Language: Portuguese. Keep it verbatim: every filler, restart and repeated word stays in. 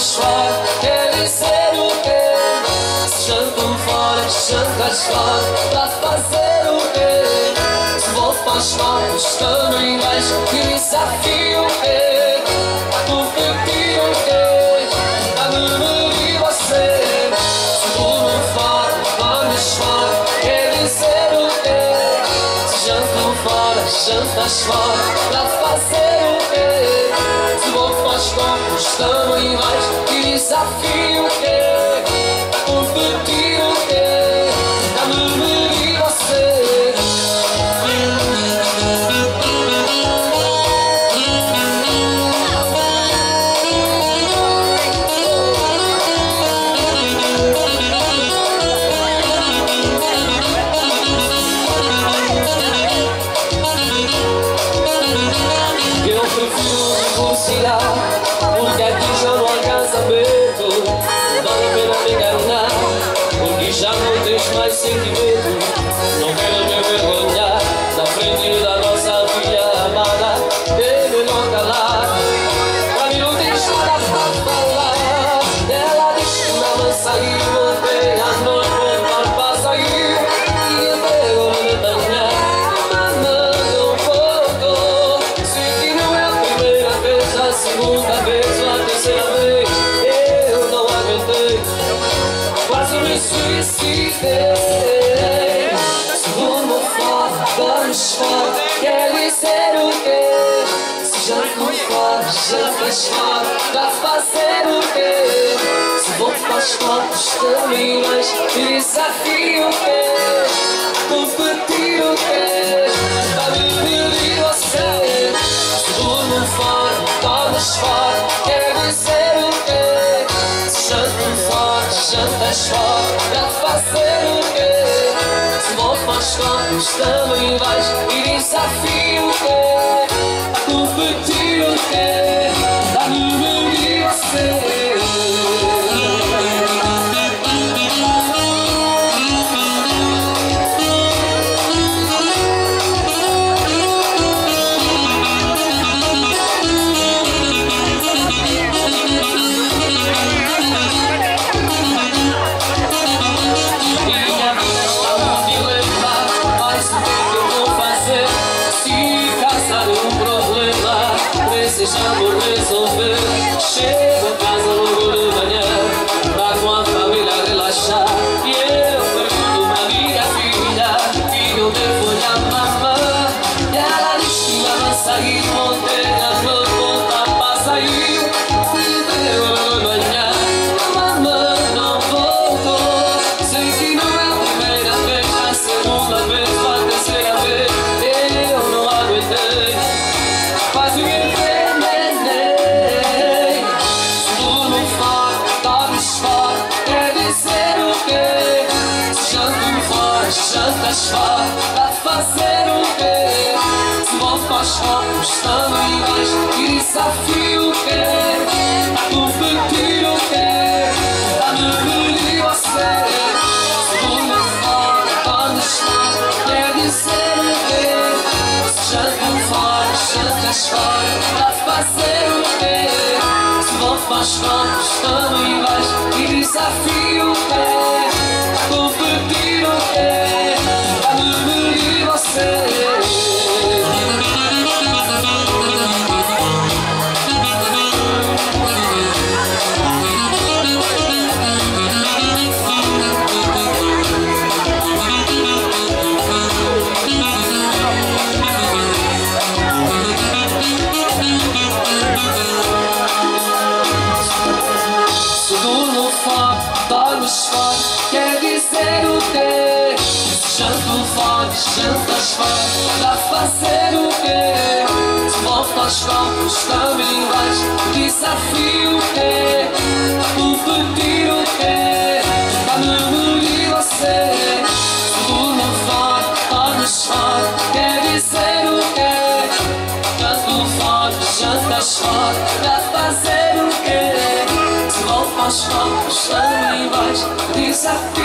jantas fora, quer dizer o quê? Se jantam fora, jantas fora, para fazer o quê? Se vou para os copos, também vais, que desafio o quê? Competir o quê? Dá-me e você. Se vou fora, vamos fora, quer dizer o quê? Se jantam fora, jantas fora, para fazer o quê? Se vou para os copos, também vais, que desafio o quê? Competir o quê? Dá-me e você. Porque aqui já não há casamento, não vale a pena me enganar, porque já não tens mais sentimento. Não quero me envergonhar na frente da nossa filha amada, é melhor calar. Pra mim não tens nada pra falar. Ela diz que não vai sair, ontem à noite voltar pra sair, e até agora de manhã mamãe não voltou. Sei que não é a primeira vez, a segunda vez ou a terceira vez, eu não aguentei, quase me suicidei. Se vamos fora, vamos fora, quer dizer o quê? Se jantam fora, jantas fora, pra fazer o quê? Se vou para os copos, também vais, desafio o quê? Competir o quê? Dá-me e você. Se vamos fora, vamos fora, quer dizer o quê? Se jantam fora, jantas fora, pra fazer o quê? Se vou para os copos, também vais, e desafio o quê? Competir o quê? Dá-me e você. Precisamos resolver. Chego a casa logo de manhã, pra com a família relaxar. E eu pergunto pra minha filha que eu devo olhar mamãe. E ela diz que vai sair ontem à noite, voltar pra sair, e deu logo de manhã mamãe não voltou. Sei que não é a primeira vez, a segunda vez, a terceira vez, eu não aguentei, quase me jantas fora, pra fazer o quê? Se vou para os copos, também vais, que desafio o quê? Competir o quê? Dá-me e você. Se vou fora, vamos fora, quer dizer o quê? Se jantam fora, jantas fora, pra fazer o quê? Se vou para os copos, também vais, que desafio o quê? Competir o quê? Dá-me e você. Segundo fora, dormes fora, quer dizer o quê? Jantam fora, jantas fora, pra fazer o quê? Se vou para os copos, também vais, desafio o quê? Competir o quê? Dá-me e você. Segundo fora, dormes fora, quer dizer o quê? Jantam fora, jantas fora, pra fazer o quê? Se vou para os copos, também vais, desafio